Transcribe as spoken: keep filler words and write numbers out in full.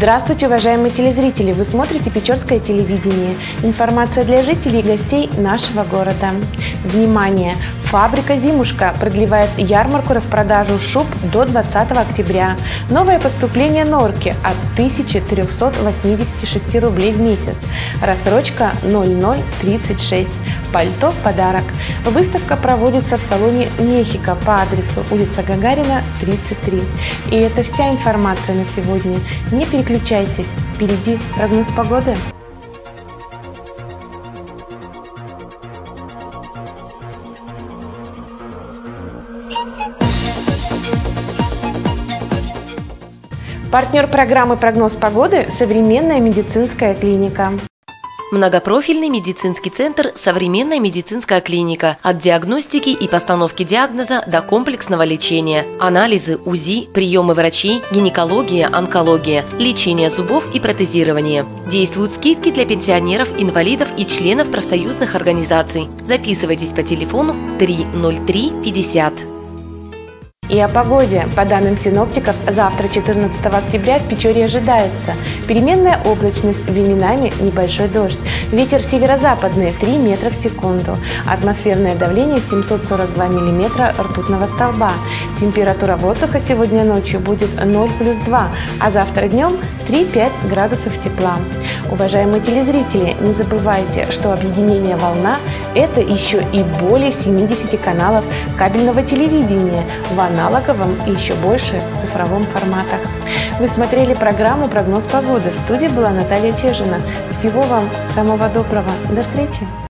Здравствуйте, уважаемые телезрители! Вы смотрите Печорское телевидение. Информация для жителей и гостей нашего города. Внимание! Фабрика «Зимушка» продлевает ярмарку-распродажу шуб до двадцатого октября. Новое поступление норки от тысячи трёхсот восьмидесяти шести рублей в месяц. Рассрочка ноль ноль тридцать шесть. Пальто в подарок. Выставка проводится в салоне «Мехико» по адресу улица Гагарина, тридцать три. И это вся информация на сегодня. Не переключайтесь, впереди прогноз погоды. Партнер программы «Прогноз погоды» – современная медицинская клиника. Многопрофильный медицинский центр «Современная медицинская клиника». От диагностики и постановки диагноза до комплексного лечения. Анализы, УЗИ, приемы врачей, гинекология, онкология, лечение зубов и протезирование. Действуют скидки для пенсионеров, инвалидов и членов профсоюзных организаций. Записывайтесь по телефону три ноль три пятьдесят. И о погоде. По данным синоптиков, завтра, четырнадцатого октября, в Печоре ожидается переменная облачность, временами небольшой дождь. Ветер северо-западный три метра в секунду. Атмосферное давление семьсот сорок два миллиметра ртутного столба. Температура воздуха сегодня ночью будет ноль плюс два, а завтра днем три-пять градусов тепла. Уважаемые телезрители, не забывайте, что объединение «Волна» – это еще и более семидесяти каналов кабельного телевидения в аналоговом и еще больше в цифровом форматах. Вы смотрели программу «Прогноз погоды». В студии была Наталья Чежина. Всего вам самого доброго. До встречи!